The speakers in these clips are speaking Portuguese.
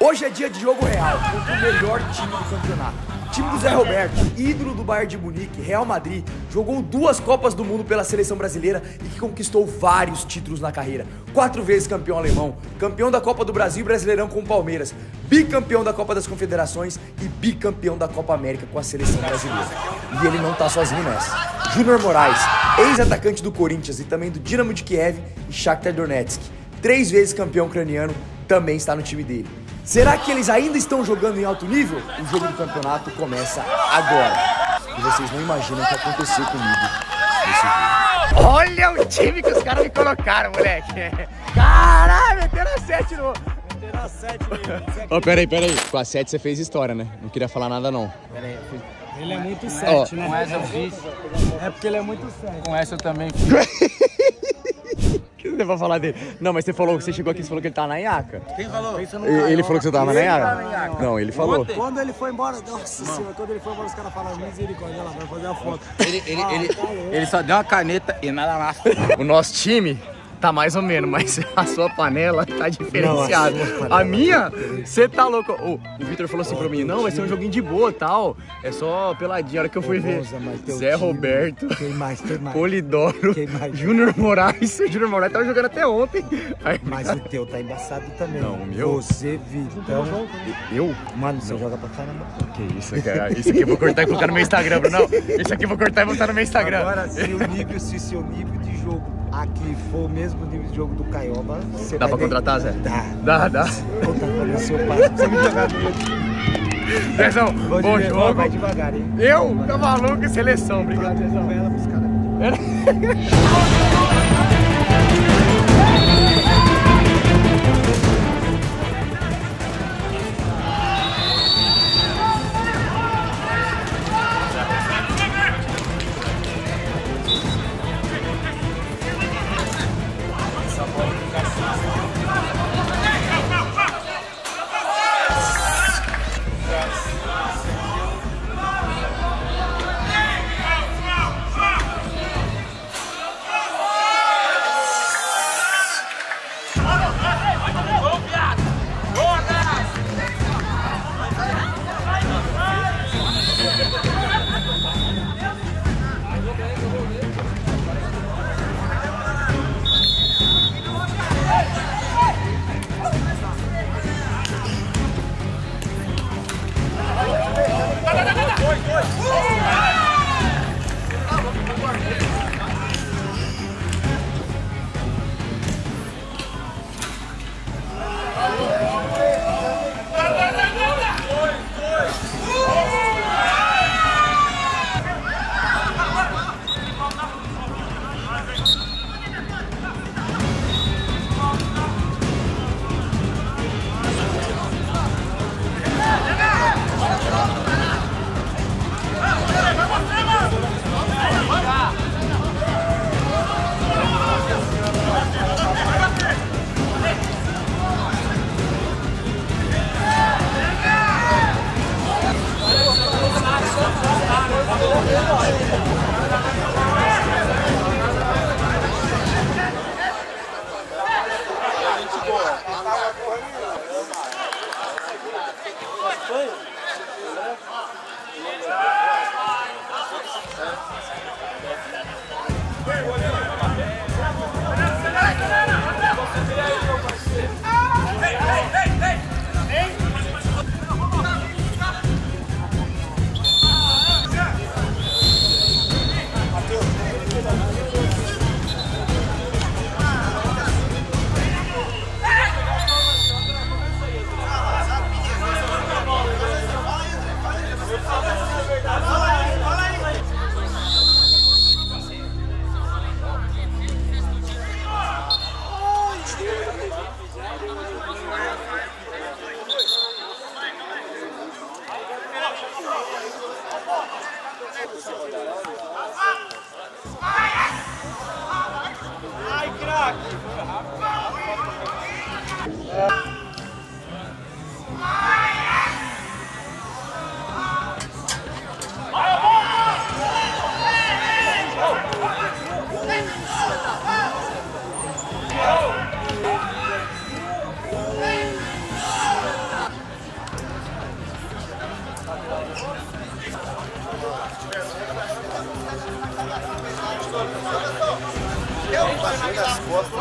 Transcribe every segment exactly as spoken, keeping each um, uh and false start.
Hoje é dia de jogo real contra o melhor time do campeonato. O time do Zé Roberto, ídolo do Bayern de Munique, Real Madrid, jogou duas Copas do Mundo pela seleção brasileira e que conquistou vários títulos na carreira. Quatro vezes campeão alemão, campeão da Copa do Brasil e Brasileirão com o Palmeiras, bicampeão da Copa das Confederações e bicampeão da Copa América com a seleção brasileira. E ele não tá sozinho nessa. Júnior Moraes, ex-atacante do Corinthians e também do Dinamo de Kiev e Shakhtar Donetsk, três vezes campeão ucraniano, também está no time dele. Será que eles ainda estão jogando em alto nível? O jogo do campeonato começa agora. E vocês não imaginam o que aconteceu comigo nesse jogo. Olha o time que os caras me colocaram, moleque. Caralho, meteram a sete no... Meteram a sete no... Ô, oh, peraí, peraí. Com a sete você fez história, né? Não queria falar nada, não. Peraí, fui... Ele é muito sete, oh. né? Com essa eu fiz. É porque ele é muito sete. Com essa eu também fiz. O que você vai falar dele? Não, mas você falou que você chegou aqui e falou que ele tá na Iaca. Quem falou? Ele, ele falou que você tava na Iaca? Não, ele falou. Ontem. Quando ele foi embora, nossa senhora, quando ele foi embora, os caras falaram misericórdia, lá vai fazer a foto. Ele, ele, ah, ele, tá ele só deu uma caneta e nada mais. O nosso time tá mais ou menos, mas a sua panela tá diferenciada. Não, a, a minha, você tá louco. Oh, o Vitor falou assim pra mim, não, vai ser um joguinho de boa e tal. É só peladinha. A hora que eu fui ver, Zé Roberto, quem mais, quem mais? Polidoro, Júnior Moraes. O Júnior Moraes tava jogando até ontem. Aí, mas o teu tá embaçado também. Não, o meu? Você, Vitão. Eu? Mano, você joga pra caramba. Que isso, cara. Isso aqui eu vou cortar e colocar no meu Instagram, Bruno. Isso aqui eu vou cortar e botar no meu Instagram. Agora, se o nível, se seu nível de jogo aqui for o mesmo nível de jogo do Caioba, você dá vai pra contratar, Zé? Dá. Dá, dá. Vou tá falando seu pai, você me jogar no meu time. Zezão, bom, bom jogo. Vai devagar, hein? Eu? Tá maluco? Seleção, obrigado, Zezão. Ela pros caras.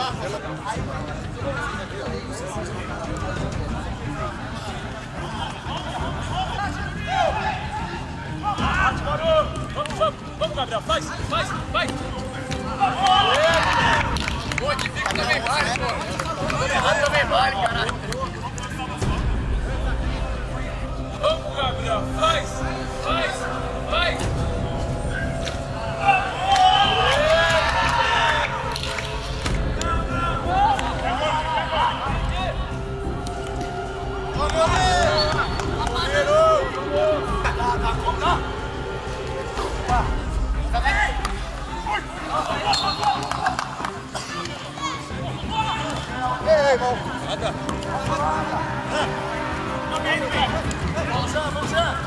Vamos, Gabriel, faz, faz, vai! Pô, que fica também vale, pô! Errado também vale, caralho! Vamos, Gabriel, faz, faz, vai! Ei, irmão. Vamos já, vamos já.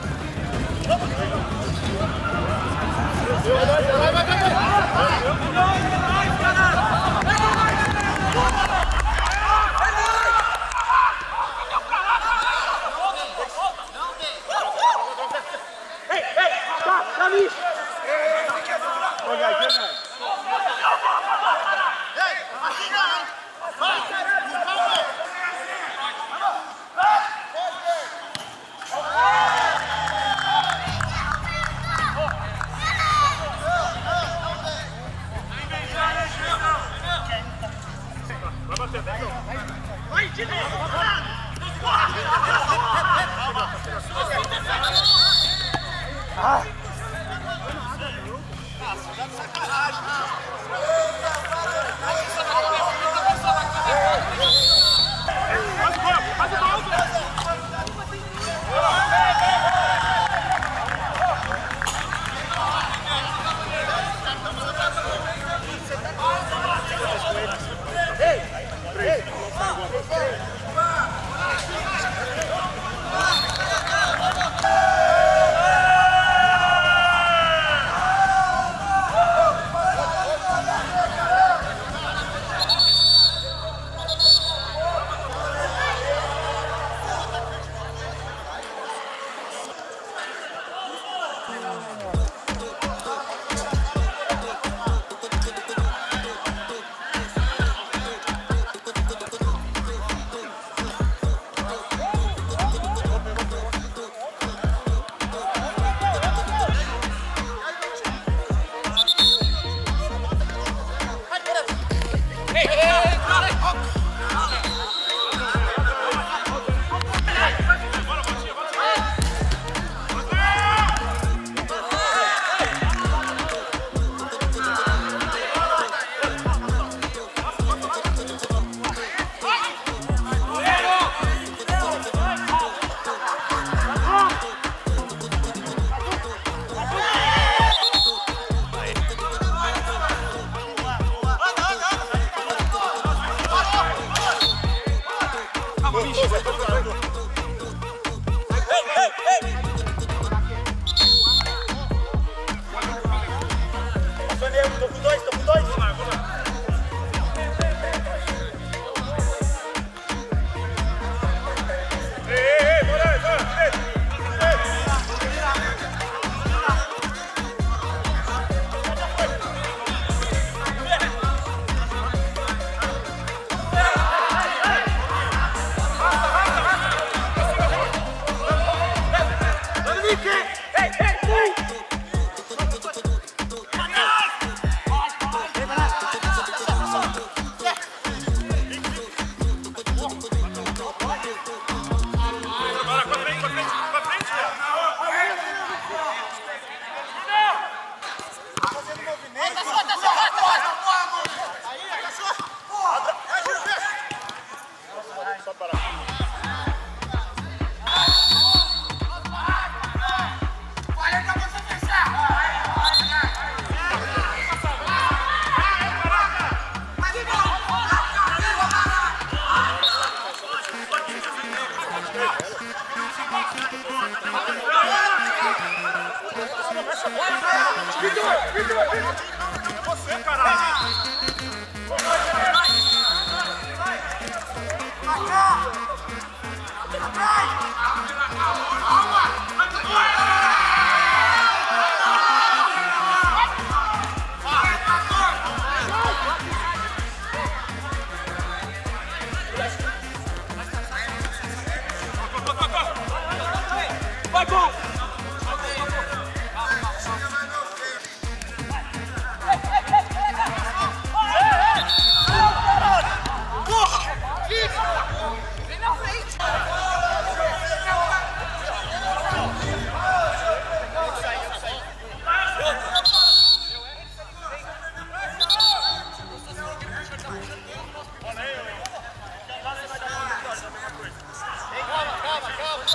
Vai, vai, vai, vai. Ei, ei, tá, tá ali. Vai, de novo! Ah! Você, caralho! calma, calma.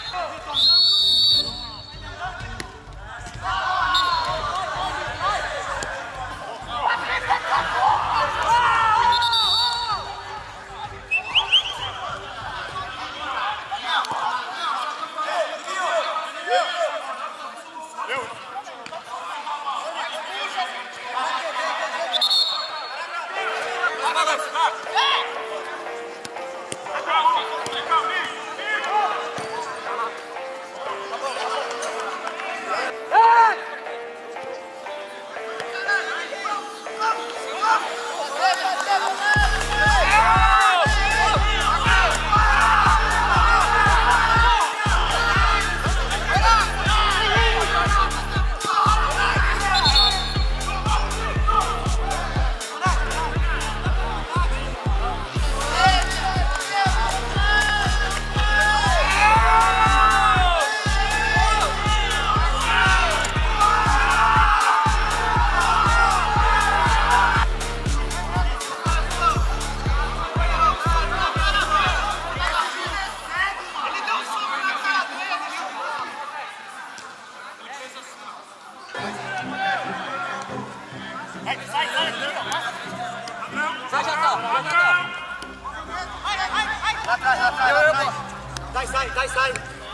Sai, sai, sai, sai.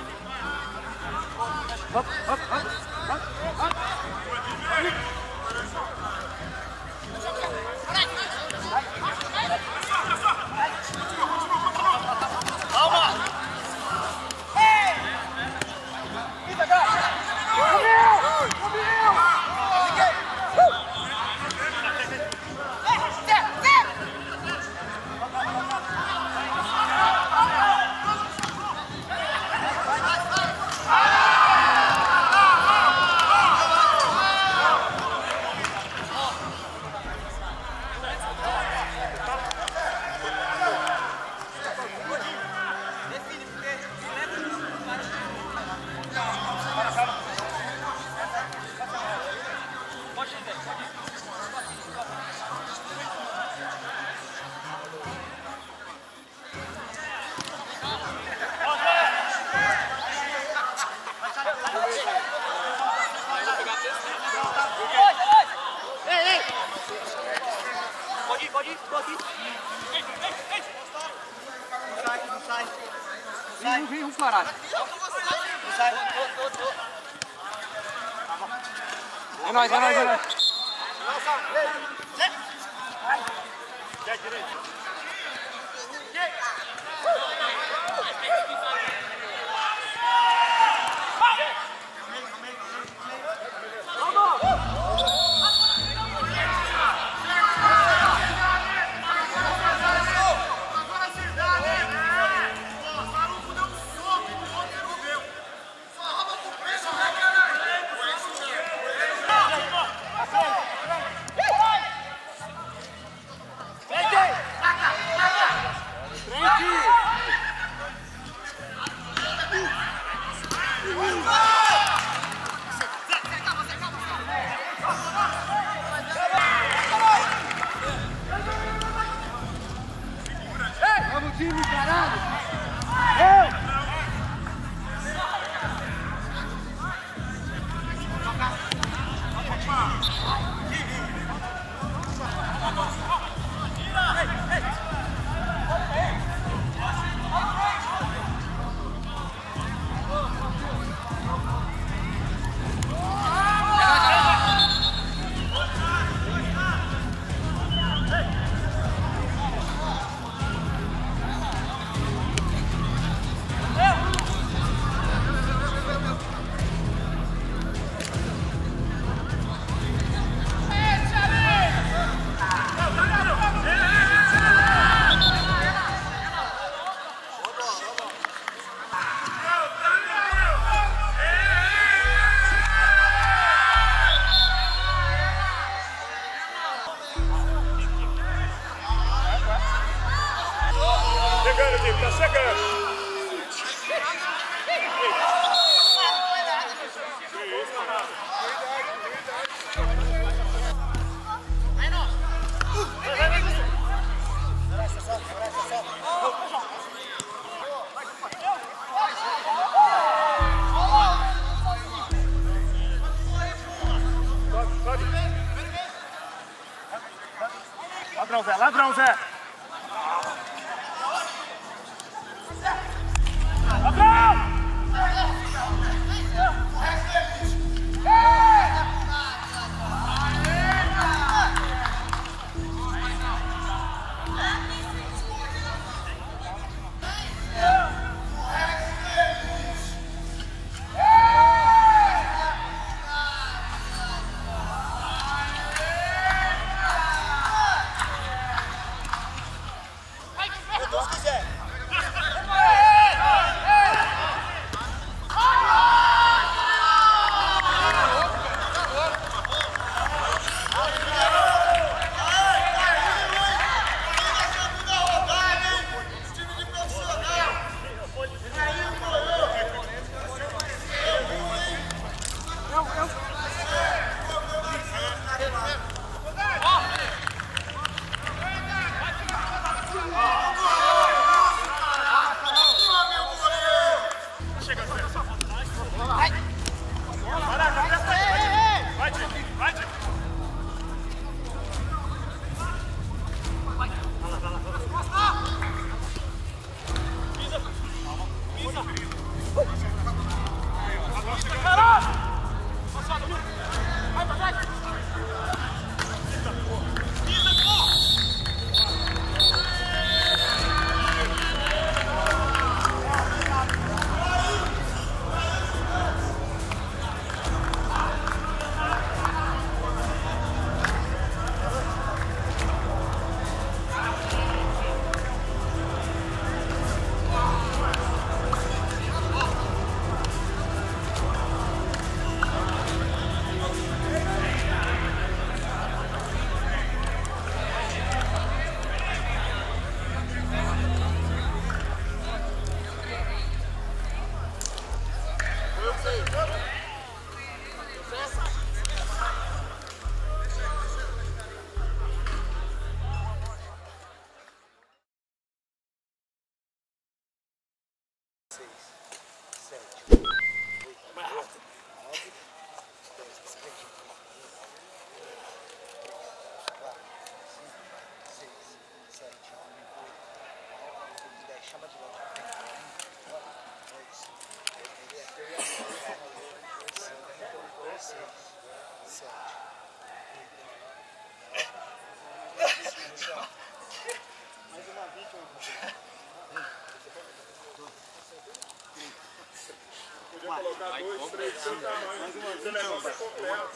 Hop, hop, hop, hop, hop. Calma. Ei! Fica, cara. Gabriel! Gabriel! Fiquei. Pode ir, pode ir, tô aqui. Ei, ei, ei. Não sai, não sai. Não sai. Vem, vem, caralho. Não sai. Tô, tô, tô. É nóis, é nóis, é nóis. Quer direito. Ladrão, Zé. Ladrão, Zé. Ladrão! Vai, compra aí, mais uma vez, não vai completo.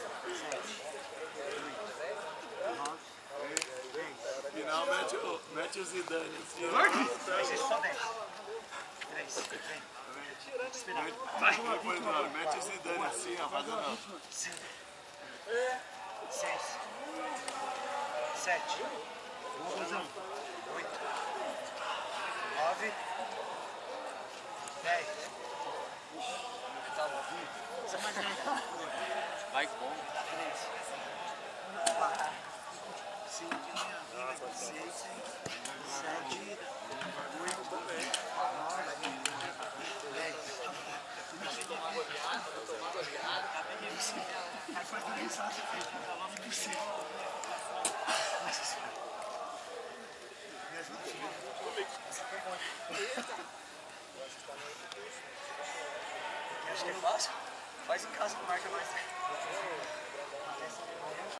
Final, mete o, mete o Zidane assim, ó. Vai ser só dez. três, vem. Vai, vai, mete o Zidane assim, ó, fazendo. seis, sete, oito, nove, dez. Vai com. quatro, cinco, seis, sete, oito, nove, dez. Aí foi começar a ficar nove por cento. Acho que é fácil. Faz em casa que marca mais.